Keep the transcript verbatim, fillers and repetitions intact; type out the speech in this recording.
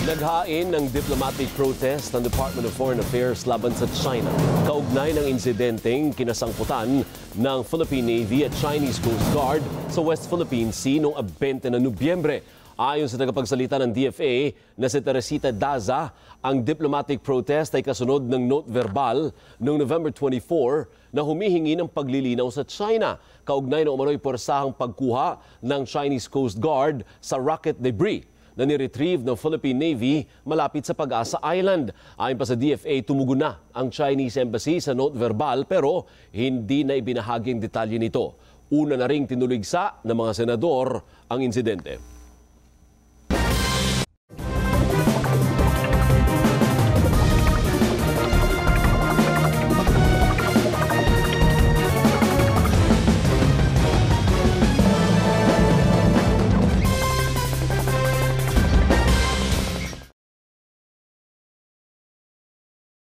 Naghain ng diplomatic protest ng Department of Foreign Affairs laban sa China. Kaugnay ng insidenteng kinasangkutan ng Philippine Navy at Chinese Coast Guard sa West Philippine Sea noong twenty na Nobyembre. Ayon sa tagapagsalita ng D F A na si Teresita Daza, ang diplomatic protest ay kasunod ng note verbal noong November twenty-four na humihingi ng paglilinaw sa China kaugnay ng umano'y porsahang pagkuha ng Chinese Coast Guard sa rocket debris na niretrieve ng Philippine Navy malapit sa Pag-asa Island. Ayon pa sa D F A, tumugon na ang Chinese Embassy sa note verbal pero hindi na ibinahagi ang detalye nito. Una na ring tinuligsa ng mga senador ang insidente.